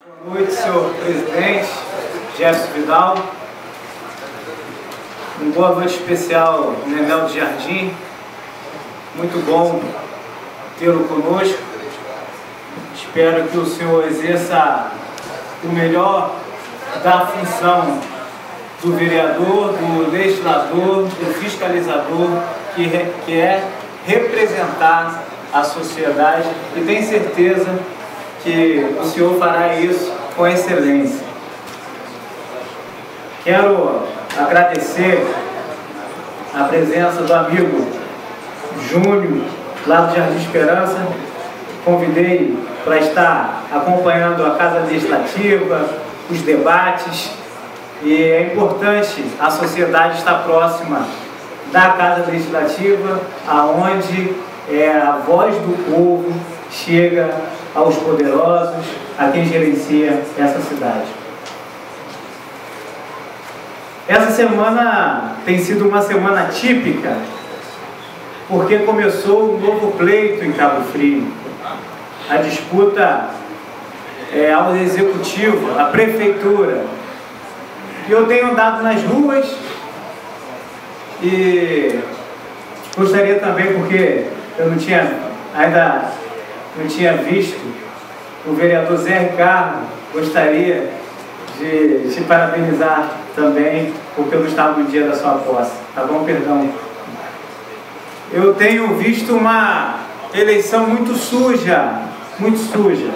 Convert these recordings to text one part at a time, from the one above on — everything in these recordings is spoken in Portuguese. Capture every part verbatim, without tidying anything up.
Boa noite, senhor presidente Jefferson Vidal. Uma boa noite especial, Nenel de Jardim. Muito bom tê-lo conosco. Espero que o senhor exerça o melhor da função do vereador, do legislador, do fiscalizador, que, re, que é representar a sociedade, e tenho certeza que o senhor fará isso com excelência. Quero agradecer a presença do amigo Júnior, lá do Jardim Esperança. Convidei para estar acompanhando a Casa Legislativa, os debates, e é importante a sociedade estar próxima da Casa Legislativa, aonde é, a voz do povo chega aos poderosos, a quem gerencia essa cidade. Essa semana tem sido uma semana típica, porque começou um novo pleito em Cabo Frio. A disputa é, ao executivo, à prefeitura. E eu tenho andado nas ruas e gostaria também, porque eu não tinha, ainda não tinha visto o vereador Zé Ricardo, gostaria de te parabenizar também, porque eu não estava no dia da sua posse, tá bom? Perdão. Eu tenho visto uma eleição muito suja, muito suja,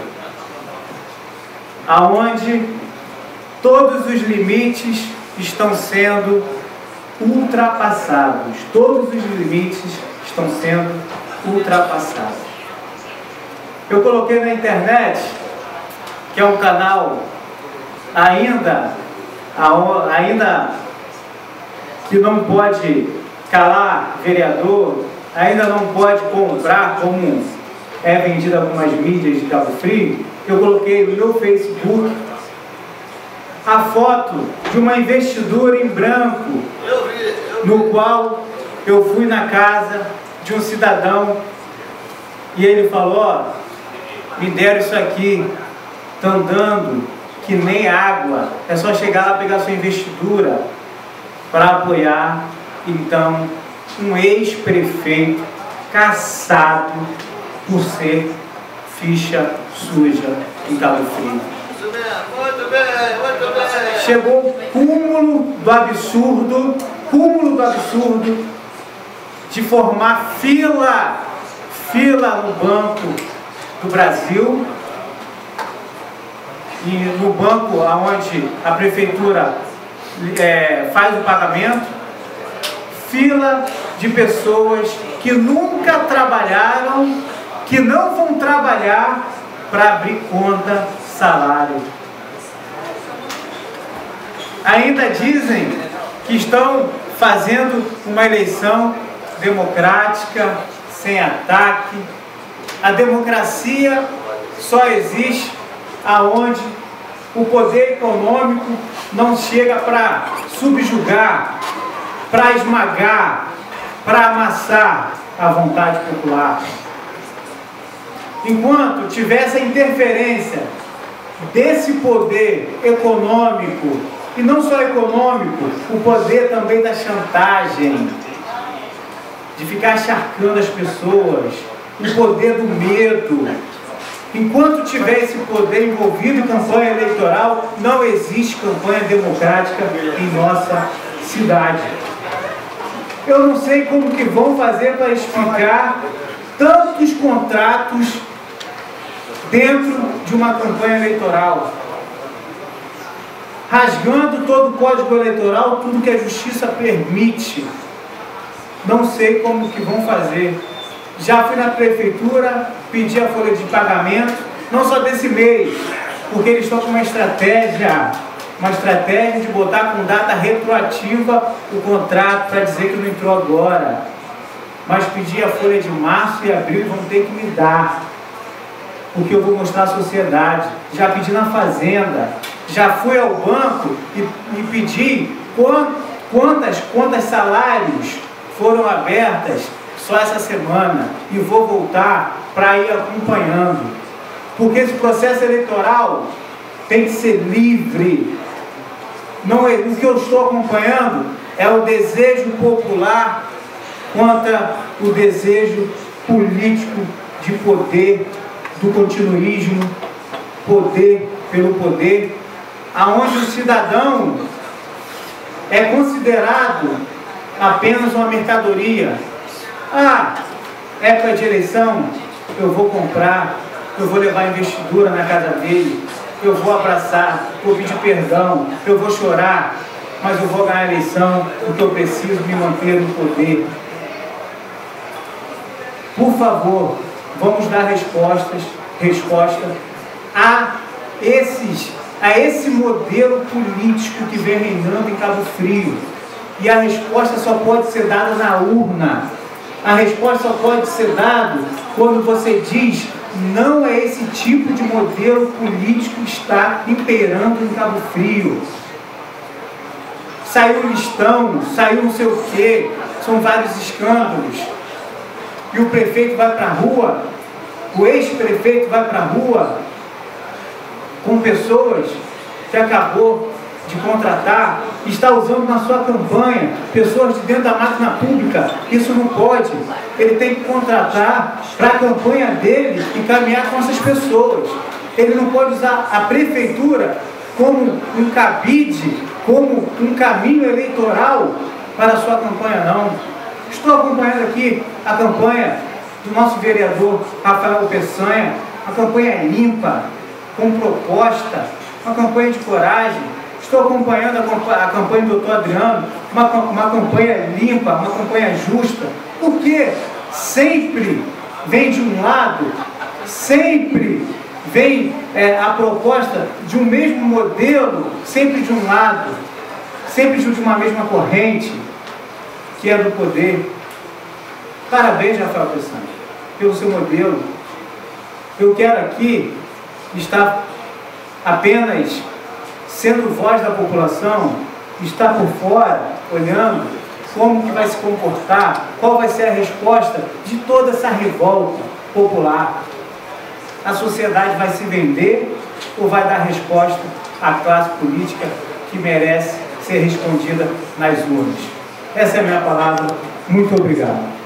aonde todos os limites estão sendo ultrapassados, todos os limites estão sendo ultrapassados. Eu coloquei na internet, que é um canal ainda, ainda que não pode calar vereador, ainda não pode comprar, como é vendido algumas mídias de Cabo Frio. Eu coloquei no meu Facebook a foto de uma investidura em branco, no qual eu fui na casa de um cidadão e ele falou: ó, me deram isso aqui, estão dando que nem água, é só chegar lá pegar sua investidura para apoiar. Então, um ex-prefeito caçado por ser ficha suja em Cabo Frio. Muito bem, muito bem. Chegou o cúmulo do absurdo, cúmulo do absurdo de formar fila, fila no Banco do Brasil, e no banco onde a prefeitura é, faz o pagamento, fila de pessoas que nunca trabalharam, que não vão trabalhar para abrir conta, salário. Ainda dizem que estão fazendo uma eleição democrática, sem ataque. A democracia só existe aonde o poder econômico não chega para subjugar, para esmagar, para amassar a vontade popular. Enquanto tiver essa interferência desse poder econômico, e não só econômico, o poder também da chantagem, de ficar acharcando as pessoas, o poder do medo. Enquanto tiver esse poder envolvido em campanha eleitoral, não existe campanha democrática em nossa cidade. Eu não sei como que vão fazer para explicar tantos contratos dentro de uma campanha eleitoral, rasgando todo o código eleitoral, tudo que a justiça permite. Não sei como que vão fazer. Já fui na prefeitura, pedi a folha de pagamento, não só desse mês, porque eles estão com uma estratégia, uma estratégia de botar com data retroativa o contrato para dizer que não entrou agora. Mas pedi a folha de março e abril, vão ter que me dar, porque eu vou mostrar à sociedade. Já pedi na fazenda, já fui ao banco e, e pedi quantas contas salários foram abertas só essa semana, e vou voltar para ir acompanhando, porque esse processo eleitoral tem que ser livre. Não é, o que eu estou acompanhando é o desejo popular contra o desejo político de poder, do continuismo, poder pelo poder, aonde o cidadão é considerado apenas uma mercadoria. Ah, época de eleição, eu vou comprar, eu vou levar investidura na casa dele, eu vou abraçar, vou pedir perdão, eu vou chorar, mas eu vou ganhar a eleição porque eu preciso me manter no poder. Por favor, vamos dar respostas, resposta a esses, a esse modelo político que vem reinando em Cabo Frio. E a resposta só pode ser dada na urna. A resposta só pode ser dada quando você diz: não é esse tipo de modelo político que está imperando em Cabo Frio. Saiu listão, saiu não sei o quê, são vários escândalos. E o prefeito vai para a rua, o ex-prefeito vai para a rua com pessoas que acabou de contratar, está usando na sua campanha pessoas de dentro da máquina pública. Isso não pode. Ele tem que contratar para a campanha dele e caminhar com essas pessoas. Ele não pode usar a prefeitura como um cabide, como um caminho eleitoral para a sua campanha, não. Estou acompanhando aqui a campanha do nosso vereador Rafael Peçanha. A campanha é limpa, com proposta, uma campanha de coragem. Estou acompanhando a campanha do doutor Adriano, uma, uma campanha limpa, uma campanha justa, porque sempre vem de um lado, sempre vem é, a proposta de um mesmo modelo, sempre de um lado, sempre de uma mesma corrente, que é do poder. Parabéns, Rafael Peçanha, pelo seu modelo. Eu quero aqui estar apenas sendo voz da população, estar por fora, olhando como que vai se comportar, qual vai ser a resposta de toda essa revolta popular. A sociedade vai se vender ou vai dar resposta à classe política que merece ser respondida nas urnas? Essa é a minha palavra. Muito obrigado.